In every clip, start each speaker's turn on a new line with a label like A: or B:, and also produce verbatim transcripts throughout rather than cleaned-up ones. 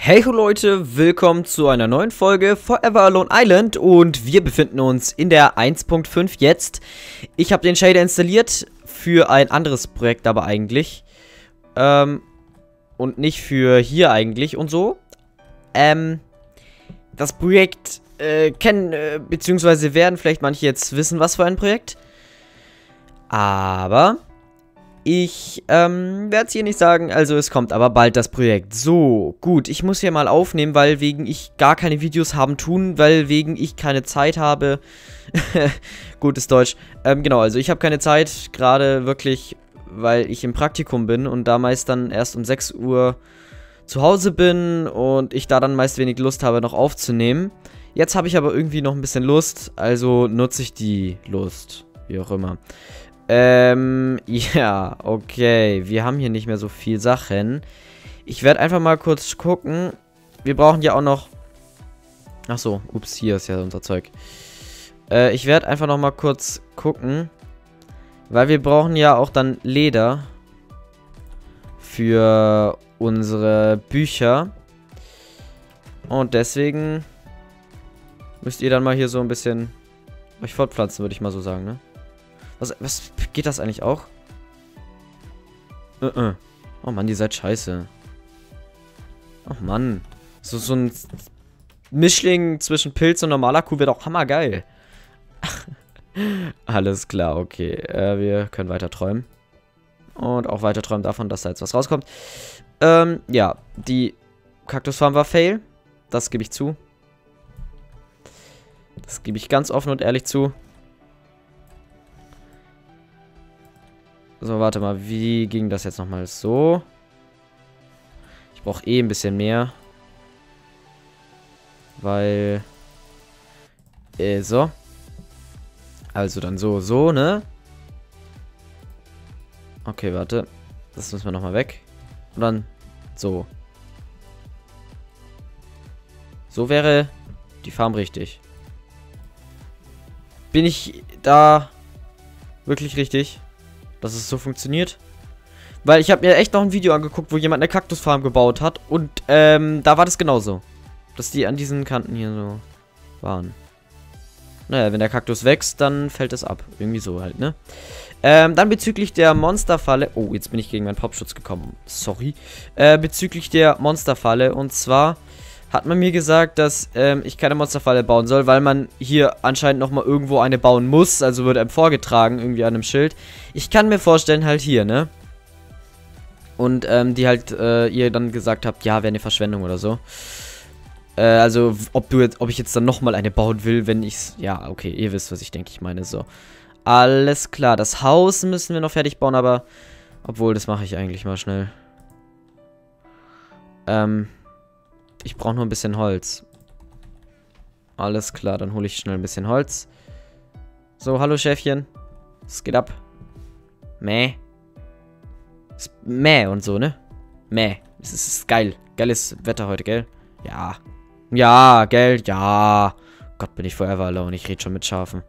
A: Hey ho Leute, willkommen zu einer neuen Folge Forever Alone Island und wir befinden uns in der eins Punkt fünf jetzt. Ich habe den Shader installiert für ein anderes Projekt aber eigentlich ähm, und nicht für hier eigentlich und so. Ähm, das Projekt äh, kennen, äh, beziehungsweise werden vielleicht manche jetzt wissen, was für ein Projekt. Aber ich ähm, werde es hier nicht sagen, also es kommt aber bald das Projekt. So, gut, ich muss hier mal aufnehmen, weil wegen ich gar keine Videos haben tun, weil wegen ich keine Zeit habe. Gutes Deutsch. Ähm, genau, also ich habe keine Zeit, gerade wirklich, weil ich im Praktikum bin und da meist dann erst um sechs Uhr zu Hause bin und ich da dann meist wenig Lust habe, noch aufzunehmen. Jetzt habe ich aber irgendwie noch ein bisschen Lust, also nutze ich die Lust, wie auch immer. Ähm, ja, okay. Wir haben hier nicht mehr so viel Sachen. Ich werde einfach mal kurz gucken. Wir brauchen ja auch noch... Ach so, ups, hier ist ja unser Zeug. Äh, ich werde einfach noch mal kurz gucken. Weil wir brauchen ja auch dann Leder. Für unsere Bücher. Und deswegen müsst ihr dann mal hier so ein bisschen euch fortpflanzen, würde ich mal so sagen, ne? Was, was geht das eigentlich auch? Uh -uh. Oh Mann, die seid scheiße. Oh Mann. So, so ein Mischling zwischen Pilz und normaler Kuh wäre doch hammergeil. Alles klar, okay. Äh, wir können weiter träumen. Und auch weiter träumen davon, dass da jetzt was rauskommt. Ähm, ja. Die Kaktusfarm war fail. Das gebe ich zu. Das gebe ich ganz offen und ehrlich zu. So, warte mal, wie ging das jetzt nochmal so? Ich brauche eh ein bisschen mehr. Weil... Äh, so. Also dann so, so, ne? Okay, warte. Das müssen wir nochmal weg. Und dann so. So wäre die Farm richtig. Bin ich da wirklich richtig? Dass es so funktioniert. Weil ich habe mir echt noch ein Video angeguckt, wo jemand eine Kaktusfarm gebaut hat. Und ähm, da war das genauso. Dass die an diesen Kanten hier so waren. Naja, wenn der Kaktus wächst, dann fällt es ab. Irgendwie so halt, ne? Ähm, dann bezüglich der Monsterfalle. Oh, jetzt bin ich gegen meinen Popschutz gekommen. Sorry. Äh, bezüglich der Monsterfalle. Und zwar hat man mir gesagt, dass ähm, ich keine Monsterfalle bauen soll, weil man hier anscheinend nochmal irgendwo eine bauen muss. Also wird einem vorgetragen, irgendwie an einem Schild. Ich kann mir vorstellen, halt hier, ne? Und ähm, die halt, äh, ihr dann gesagt habt, ja, wäre eine Verschwendung oder so. Äh, also, ob du jetzt, ob ich jetzt dann nochmal eine bauen will, wenn ich's. Ja, okay, ihr wisst, was ich denke, ich meine, so. Alles klar, das Haus müssen wir noch fertig bauen, aber. Obwohl, das mache ich eigentlich mal schnell. Ähm. Ich brauche nur ein bisschen Holz. Alles klar, dann hole ich schnell ein bisschen Holz. So, hallo Schäfchen. Was geht ab? Mäh. Ist Mäh und so, ne? Mäh. Es ist, ist geil. Geiles Wetter heute, gell? Ja. Ja, gell? Ja. Gott, bin ich forever alone. Ich rede schon mit Schafen.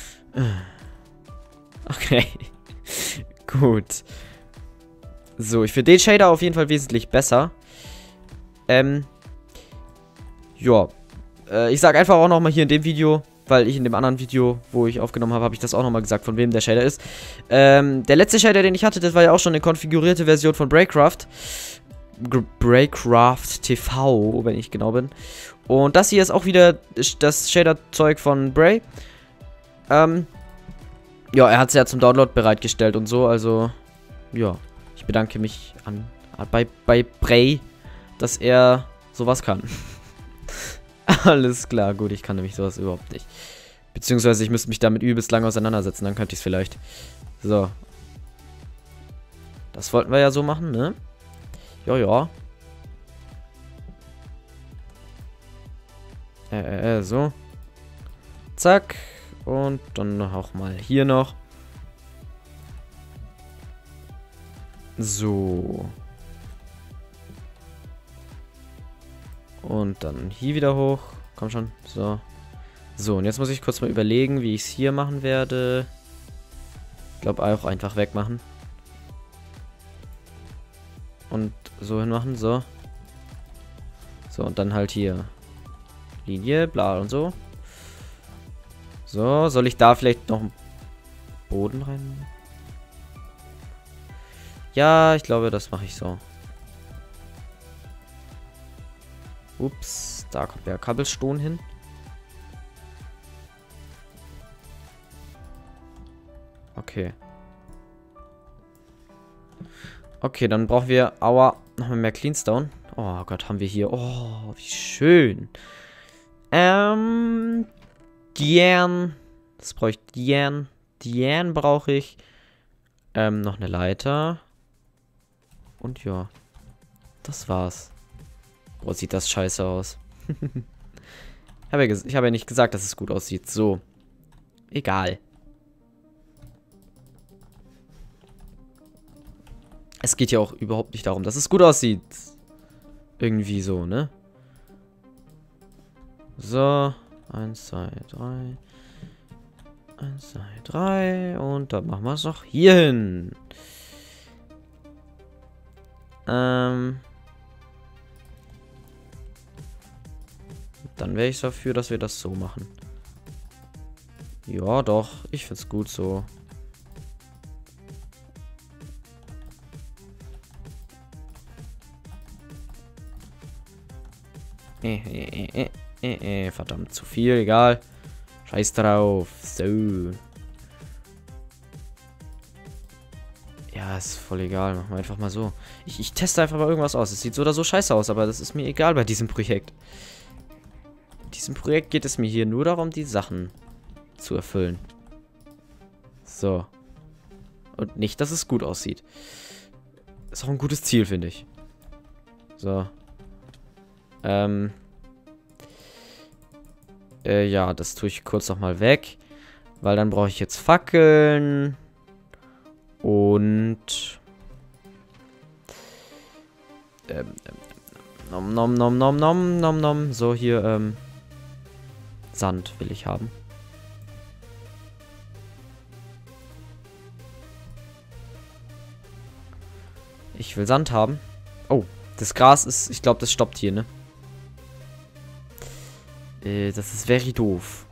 A: Okay. Gut. So, ich finde den Shader auf jeden Fall wesentlich besser. Ähm... Ja, äh, ich sage einfach auch nochmal hier in dem Video, weil ich in dem anderen Video, wo ich aufgenommen habe, habe ich das auch nochmal gesagt, von wem der Shader ist. Ähm, der letzte Shader, den ich hatte, das war ja auch schon eine konfigurierte Version von Braycraft. Braycraft T V, wenn ich genau bin. Und das hier ist auch wieder das Shader-Zeug von Bray. Ähm, ja, er hat es ja zum Download bereitgestellt und so, also, ja. Ich bedanke mich an, bei, bei Bray, dass er sowas kann. Alles klar, gut, ich kann nämlich sowas überhaupt nicht. Beziehungsweise ich müsste mich damit übelst lange auseinandersetzen, dann könnte ich es vielleicht. So. Das wollten wir ja so machen, ne? Ja, ja. Äh, äh, äh, so. Zack. Und dann auch mal hier noch. So. Und dann hier wieder hoch. Komm schon. So. So, und jetzt muss ich kurz mal überlegen, wie ich es hier machen werde. Ich glaube auch einfach wegmachen. Und so hinmachen. So. So, und dann halt hier Linie, bla und so. So, soll ich da vielleicht noch einen Boden rein? Ja, ich glaube, das mache ich so. Ups, da kommt der Cobblestone hin. Okay. Okay, dann brauchen wir, aua, nochmal mehr Cleanstone. Oh Gott, haben wir hier. Oh, wie schön. Ähm, Dian. Das brauche ich. Dian. Dian brauche ich. Ähm, noch eine Leiter. Und ja. Das war's. Boah, sieht das scheiße aus. ich habe ja, ich hab ja nicht gesagt, dass es gut aussieht. So. Egal. Es geht ja auch überhaupt nicht darum, dass es gut aussieht. Irgendwie so, ne? So. Eins, zwei, drei. Eins, zwei, drei. Und dann machen wir es noch hier hin. Ähm. Dann wäre ich dafür, dass wir das so machen. Ja, doch. Ich find's gut so. Äh, äh, äh, äh, äh, verdammt, zu viel, egal. Scheiß drauf. So. Ja, ist voll egal. Machen wir einfach mal so. Ich, ich teste einfach mal irgendwas aus. Es sieht so oder so scheiße aus, aber das ist mir egal bei diesem Projekt. In diesem Projekt geht es mir hier nur darum, die Sachen zu erfüllen. So. Und nicht, dass es gut aussieht. Ist auch ein gutes Ziel, finde ich. So. Ähm. Äh, ja, das tue ich kurz nochmal weg. Weil dann brauche ich jetzt Fackeln. Und... Ähm, nom, nom, nom, nom, nom, nom, nom. So, hier, ähm... Sand will ich haben. Ich will Sand haben. Oh, das Gras ist... Ich glaube, das stoppt hier, ne? Äh, das ist very doof.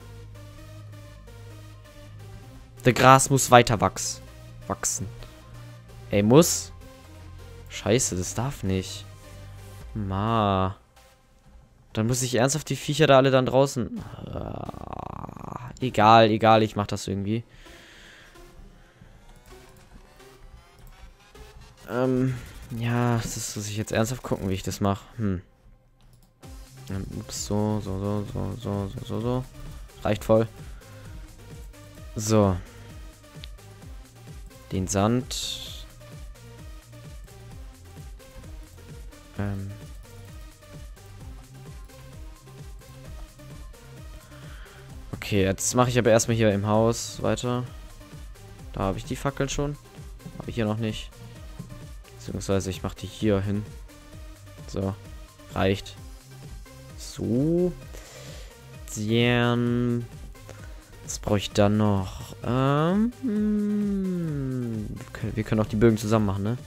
A: Das Gras muss weiter wachsen. Wachsen. Ey, muss. Scheiße, das darf nicht. Ma. Dann muss ich ernsthaft die Viecher da alle dann draußen. Ah, egal, egal, ich mach das irgendwie. Ähm, ja, das muss ich jetzt ernsthaft gucken, wie ich das mache. Hm. Ups, so, so, so, so, so, so, so, so. Reicht voll. So. Den Sand. Ähm. Okay, jetzt mache ich aber erstmal hier im Haus weiter. Da habe ich die Fackeln schon. Habe ich hier noch nicht. Beziehungsweise ich mache die hier hin. So. Reicht. So. Dann. Was brauche ich dann noch? Ähm. Okay, wir können auch die Bögen zusammen machen, ne?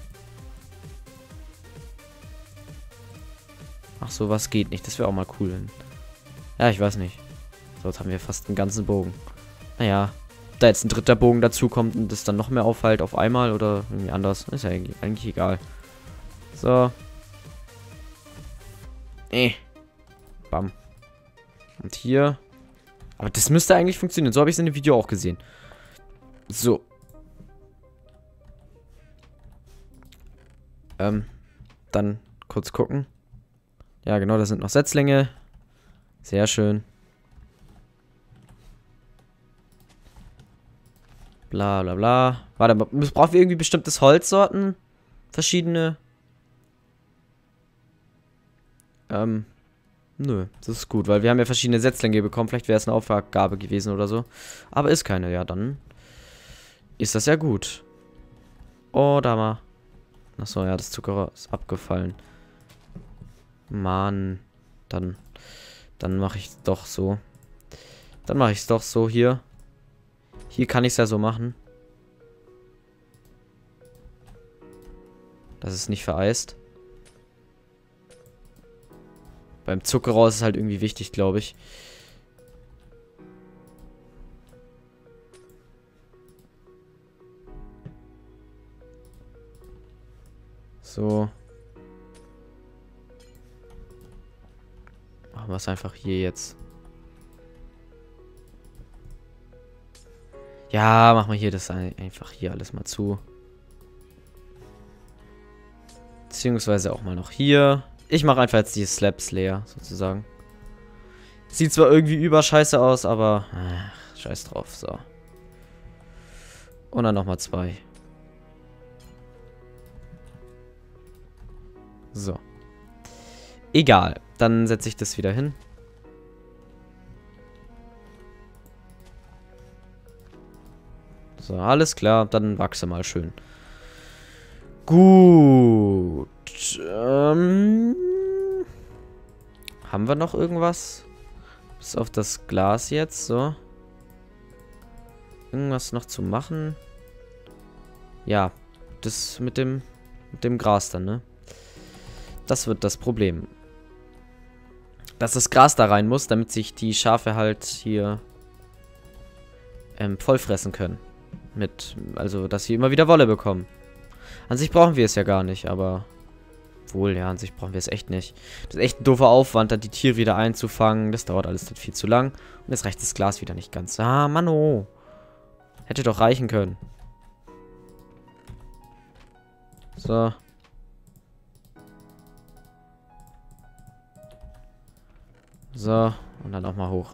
A: Ach so, was geht nicht. Das wäre auch mal cool. Ja, ich weiß nicht. So, jetzt haben wir fast einen ganzen Bogen. Naja. Ob da jetzt ein dritter Bogen dazu kommt und das dann noch mehr aufhält auf einmal oder irgendwie anders. Ist ja eigentlich egal. So. Eh. Bam. Und hier. Aber das müsste eigentlich funktionieren. So habe ich es in dem Video auch gesehen. So. Ähm. Dann kurz gucken. Ja, genau, da sind noch Setzlinge. Sehr schön. Bla bla bla. Warte, brauchen wir irgendwie bestimmtes Holzsorten? Verschiedene? Ähm. Nö, das ist gut, weil wir haben ja verschiedene Setzlinge bekommen. Vielleicht wäre es eine Aufgabe gewesen oder so. Aber ist keine, ja, dann ist das ja gut. Oh, da mal. Achso, ja, das Zucker ist abgefallen. Mann. Dann, dann mache ich es doch so. Dann mache ich es doch so hier. Hier kann ich es ja so machen. Das ist nicht vereist. Beim Zuckerrohr ist es halt irgendwie wichtig, glaube ich. So. Machen wir es einfach hier jetzt. Ja, machen wir hier das einfach hier alles mal zu. Beziehungsweise auch mal noch hier. Ich mache einfach jetzt die Slabs leer, sozusagen. Sieht zwar irgendwie überscheiße aus, aber ach, scheiß drauf, so. Und dann nochmal zwei. So. Egal, dann setze ich das wieder hin. So, alles klar, dann wachse mal schön. Gut. Ähm, haben wir noch irgendwas? Bis auf das Glas jetzt, so. Irgendwas noch zu machen? Ja, das mit dem, mit dem Gras dann, ne? Das wird das Problem. Dass das Gras da rein muss, damit sich die Schafe halt hier ähm, vollfressen können. Mit, also, dass sie immer wieder Wolle bekommen. An sich brauchen wir es ja gar nicht, aber... Wohl, ja, an sich brauchen wir es echt nicht. Das ist echt ein doofer Aufwand, dann die Tiere wieder einzufangen. Das dauert alles viel zu lang. Und jetzt reicht das Glas wieder nicht ganz. Ah, Mann, hätte doch reichen können. So. So, und dann auch mal hoch.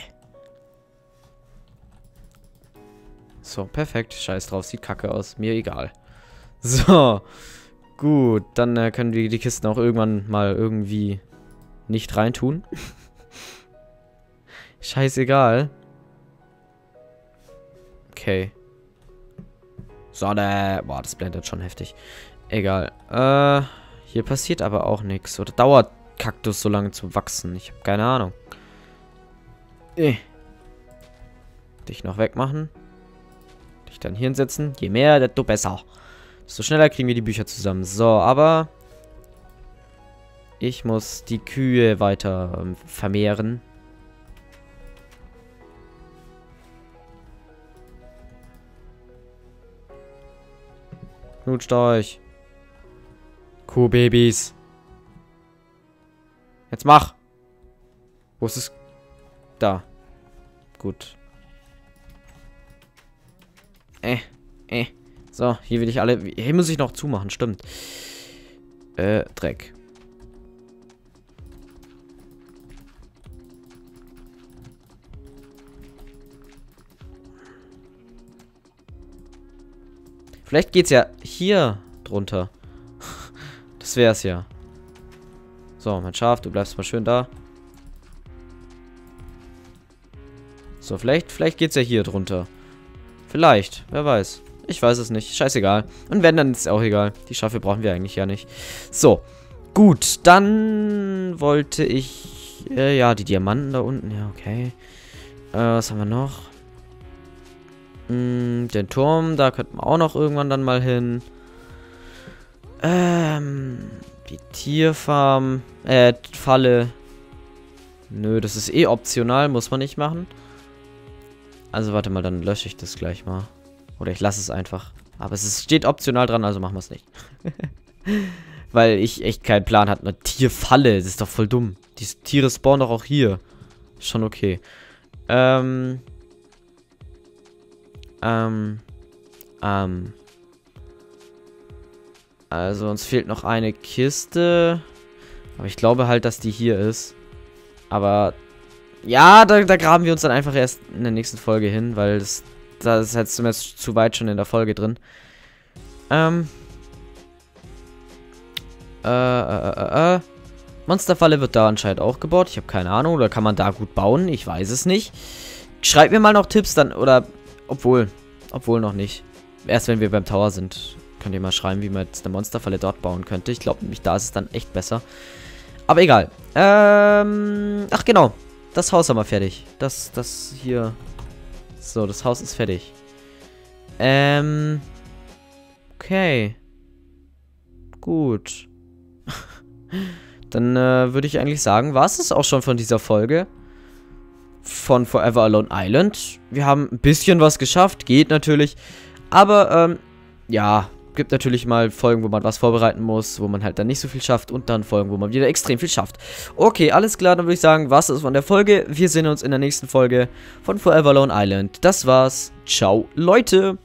A: So, perfekt. Scheiß drauf, sieht kacke aus. Mir egal. So. Gut, dann äh, können wir die Kisten auch irgendwann mal irgendwie nicht reintun. Scheißegal. Okay. Sonne. Boah, das blendet schon heftig. Egal. Äh, hier passiert aber auch nichts. Oder dauert Kaktus so lange zu wachsen? Ich habe keine Ahnung. Äh. Dich noch wegmachen. Dich dann hier hinsetzen. Je mehr, desto besser. Desto schneller kriegen wir die Bücher zusammen. So, aber ich muss die Kühe weiter ähm, vermehren. Knutscht euch. Kuhbabys. Jetzt mach. Wo ist es? Da. Gut. Äh, äh. So, hier will ich alle... Hier muss ich noch zumachen, stimmt. Äh, Dreck. Vielleicht geht's ja hier drunter. Das wär's ja. So, mein Schaf, du bleibst mal schön da. So, vielleicht, vielleicht geht's ja hier drunter. Vielleicht, wer weiß. Ich weiß es nicht. Scheißegal. Und wenn, dann ist es auch egal. Die Schafe brauchen wir eigentlich ja nicht. So. Gut. Dann wollte ich... Äh, ja, die Diamanten da unten. Ja, okay. Äh, was haben wir noch? Hm, den Turm. Da könnten wir auch noch irgendwann dann mal hin. Ähm... Die Tierfarm. Äh, Falle. Nö, das ist eh optional. Muss man nicht machen. Also, warte mal. Dann lösche ich das gleich mal. Oder ich lasse es einfach. Aber es ist, steht optional dran, also machen wir es nicht. Weil ich echt keinen Plan hatte. Eine Tierfalle, das ist doch voll dumm. Die Tiere spawnen doch auch hier. Schon okay. Ähm. Ähm. Ähm. Also uns fehlt noch eine Kiste. Aber ich glaube halt, dass die hier ist. Aber ja, da, da graben wir uns dann einfach erst in der nächsten Folge hin, weil das... Das ist jetzt zumindest zu weit schon in der Folge drin. Ähm. Äh, äh, äh, äh. Monsterfalle wird da anscheinend auch gebaut. Ich habe keine Ahnung. Oder kann man da gut bauen? Ich weiß es nicht. Schreibt mir mal noch Tipps dann. Oder, obwohl. Obwohl noch nicht. Erst wenn wir beim Tower sind, könnt ihr mal schreiben, wie man jetzt eine Monsterfalle dort bauen könnte. Ich glaube nämlich, da ist es dann echt besser. Aber egal. Ähm. Ach, genau. Das Haus haben wir fertig. Das, das hier... So, das Haus ist fertig. Ähm. Okay. Gut. dann äh, würde ich eigentlich sagen, war es das auch schon von dieser Folge. Von Forever Alone Island. Wir haben ein bisschen was geschafft, geht natürlich. Aber, ähm, ja, gibt natürlich mal Folgen, wo man was vorbereiten muss, wo man halt dann nicht so viel schafft und dann Folgen, wo man wieder extrem viel schafft. Okay, alles klar, dann würde ich sagen, was ist von der Folge? Wir sehen uns in der nächsten Folge von Forever Alone Island. Das war's. Ciao, Leute.